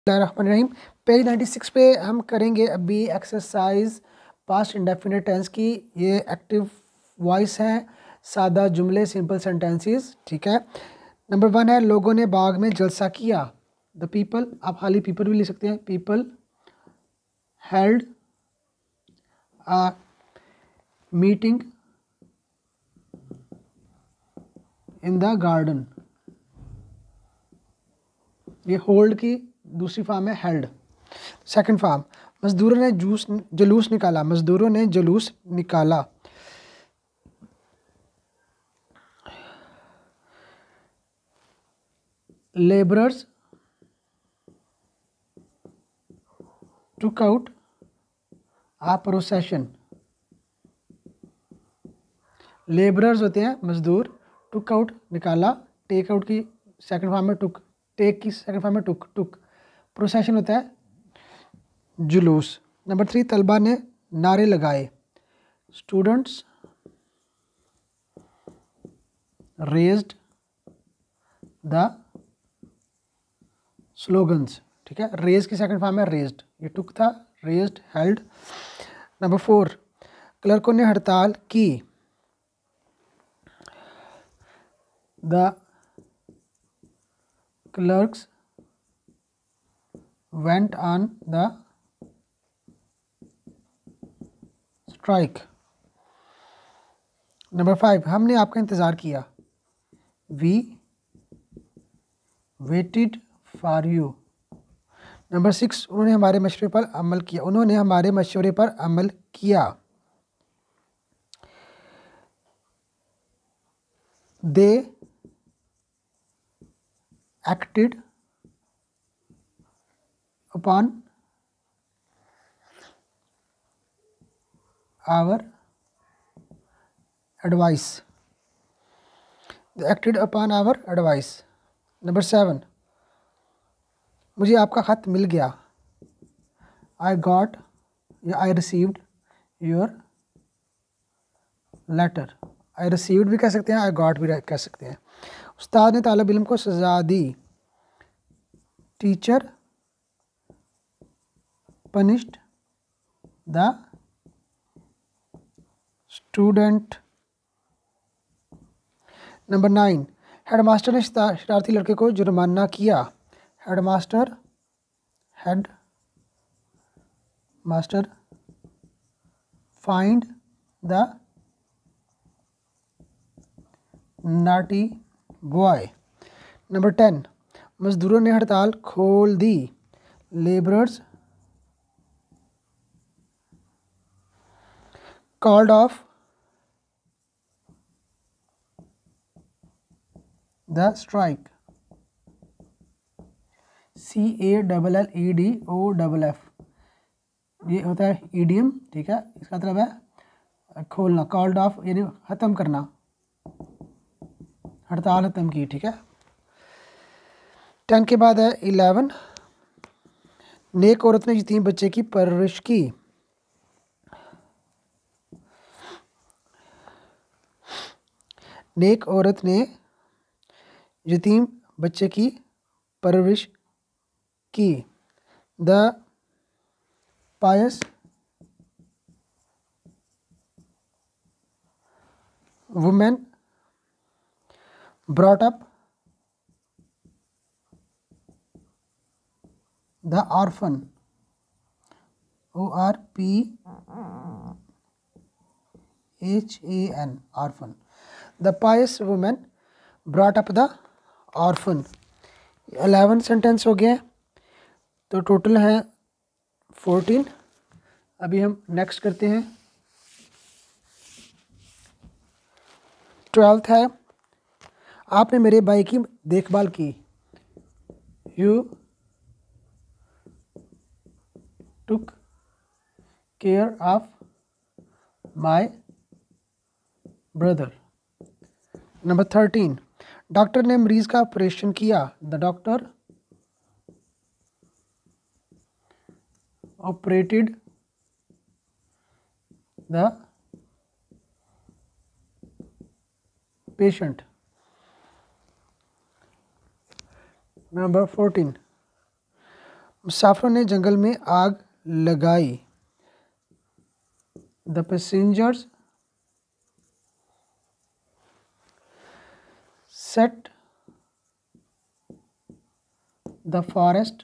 बिस्मिल्लाहिर्रहमानिर्रहीम। पेज 96 पे हम करेंगे अभी एक्सरसाइज पास्ट इंडेफिनिट टेंस की। ये एक्टिव वॉइस है, सादा जुमले, सिंपल सेंटेंसेस। ठीक है। नंबर 1 है लोगों ने बाग में जलसा किया। द पीपल, आप खाली पीपल भी लिख सकते हैं। People held a meeting in the garden. ये होल्ड की दूसरी फॉर्म है हेल्ड। सेकंड फॉर्म, मजदूरों ने जुलूस निकाला। मजदूरों ने जुलूस निकाला। Labourers took out a procession. Labourers होते हैं मजदूर, टुक आउट निकाला, टेक आउट की सेकंड फॉर्म में टुक, टेक की सेकंड फॉर्म में टुक, प्रोसेशन होता है जुलूस। नंबर 3, तलबा ने नारे लगाए। Students raised the slogans. ठीक है, रेज की सेकंड फॉर्म है रेज्ड, ये टुक था, रेज्ड, हेल्ड। नंबर 4, क्लर्कों ने हड़ताल की। The clerks went on the strike. Number 5, हमने आपका इंतज़ार किया। We waited for you. Number 6, उन्होंने हमारे मशवरे पर अमल किया। उन्होंने हमारे मशवरे पर अमल किया। They acted upon our advice. They acted upon our advice. Number 7, मुझे आपका ख़त मिल गया। आई गॉट या I received your letter. I received भी कह सकते हैं, आई गॉट भी कह सकते हैं। उस्ताद ने तालिब इल्म को सज़ा दी। Teacher punished the student. Number 9, headmaster ने शरारती लड़के को जुर्माना किया। Headmaster fined the naughty boy. Number 10, मजदूरों ने हड़ताल खोल दी। Labourers called off the strike. CALLEDOFF, ये होता है ईडियम। ठीक है, इसका मतलब है खोलना। कॉल्ड ऑफ यानी ख़त्म करना, हड़ताल ख़त्म की। ठीक है। 10 के बाद है 11, नेक औरत ने यतीम बच्चे की परवरिश की। नेक औरत ने यतीम बच्चे की परवरिश की। The pious women brought up the orphan. ORPHAN, orphan. The pious women brought up the orphan. 11 sentence हो गए, तो टोटल है 14। अभी हम नेक्स्ट करते हैं। 12th है, आपने मेरे भाई की देखभाल की। You took care of my brother. Number 13, doctor ने मरीज का ऑपरेशन किया। The doctor operated the patient. Number 14, मुसाफिरों ने जंगल में आग लगाई। The passengers set the forest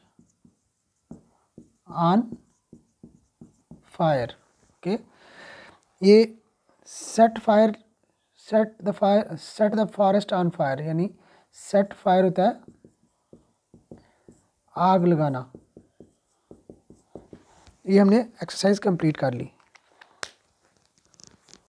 on fire. Okay, ये set the forest on fire यानी सेट फायर होता है आग लगाना। ये हमने एक्सरसाइज कंप्लीट कर ली।